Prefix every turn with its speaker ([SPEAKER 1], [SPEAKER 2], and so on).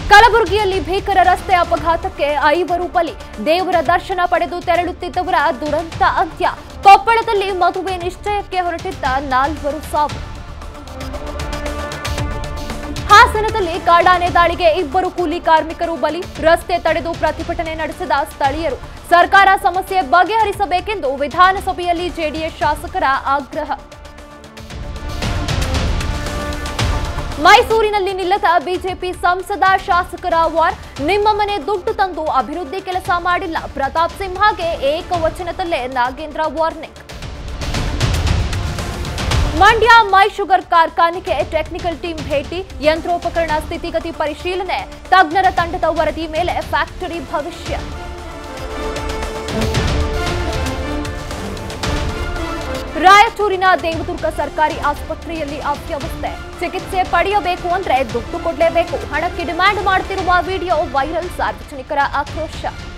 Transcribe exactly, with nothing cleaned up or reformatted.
[SPEAKER 1] ಕಲಬುರಗಿಯಲ್ಲಿ ಭೀಕರ ರಸ್ತೆ ಅಪಘಾತಕ್ಕೆ ಐವರು ಬಲಿ. ದೇವರ ದರ್ಶನ ಪಡೆದು ತೆರಳುತ್ತಿದ್ದವರ ದುರಂತ ಅಂತ್ಯ. ಕೊಪ್ಪಳದಲ್ಲಿ ಮದುವೆ ನಿಶ್ಚಯಕ್ಕೆ ಹೊರಟಿದ್ದ ನಾಲ್ವರು ಸಾವು. ಹಾಸನದಲ್ಲಿ ಕಾಡಾನೆ ದಾಳಿಗೆ ಇಬ್ಬರು ಕೂಲಿ ಕಾರ್ಮಿಕರು ಬಲಿ. ರಸ್ತೆ ತಡೆದು ಪ್ರತಿಭಟನೆ ನಡೆಸಿದ ಸ್ಥಳೀಯರು. ಸರ್ಕಾರ ಸಮಸ್ಯೆ ಬಗೆಹರಿಸಬೇಕೆಂದು ವಿಧಾನಸಭೆಯಲ್ಲಿ ಜೆಡಿಎಸ್ ಶಾಸಕರ ಆಗ್ರಹ. ಮೈಸೂರಿನಲ್ಲಿ ನಿಲ್ಲದ ಬಿಜೆಪಿ ಸಂಸದ ಶಾಸಕರ ವಾರ್. ನಿಮ್ಮ ಮನೆ ದುಡ್ಡು ತಂದು ಅಭಿವೃದ್ಧಿ ಕೆಲಸ ಮಾಡಿಲ್ಲ. ಪ್ರತಾಪ್ ಸಿಂಹಗೆ ಏಕವಚನದಲ್ಲೇ Nagendra warning. Mandya my sugar ಕಾರ್ಖಾನೆಗೆ ಟೆಕ್ನಿಕಲ್ ಟೀಮ್ ಭೇಟಿ. ಯಂತ್ರೋಪಕರಣ ಸ್ಥಿತಿಗತಿ ಪರಿಶೀಲನೆ. ತಜ್ಞರ ತಂಡದ ವರದಿ ಮೇಲೆ ಫ್ಯಾಕ್ಟರಿ ಭವಿಷ್ಯ. ರಾಯಚೂರಿನ ದೇವದುರ್ಗ ಸರ್ಕಾರಿ ಆಸ್ಪತ್ರೆಯಲ್ಲಿ ಅವ್ಯವಸ್ಥೆ. ಚಿಕಿತ್ಸೆ ಪಡೆಯಬೇಕು ಅಂದ್ರೆ ದುಡ್ಡು ಕೊಡಲೇಬೇಕು. ಹಣಕ್ಕೆ ಡಿಮ್ಯಾಂಡ್ ಮಾಡುತ್ತಿರುವ ವಿಡಿಯೋ ವೈರಲ್. ಸಾರ್ವಜನಿಕರ ಆಕ್ರೋಶ.